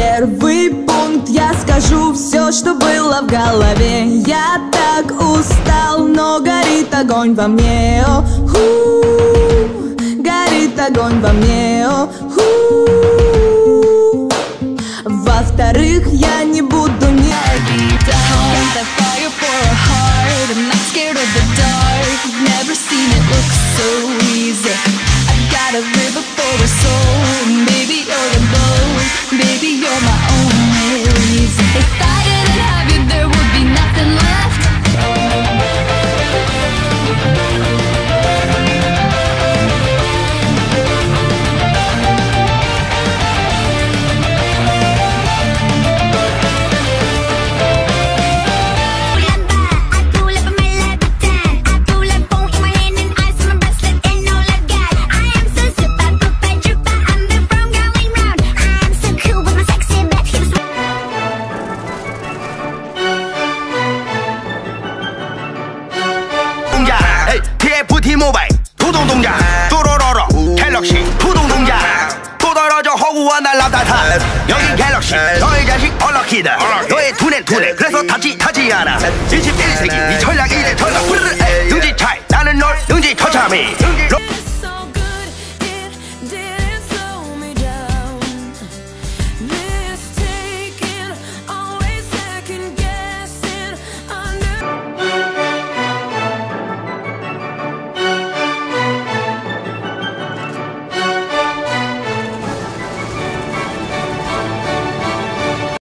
Первый пункт, я скажу все, что было в голове. Я так устал, но горит огонь во мне. Горит огонь во мне. Во-вторых, я не буду не TFT 모바일 부동동작 또로로로 갤럭시 부동동작 또 떨어져 허구와 날라다타 여긴 갤럭시 너의 자식 얼럭키다 너의 두뇌 그래서 타지 않아 21세기 이 전략 이제 전략 능지 차이 나는 널 능지 처참히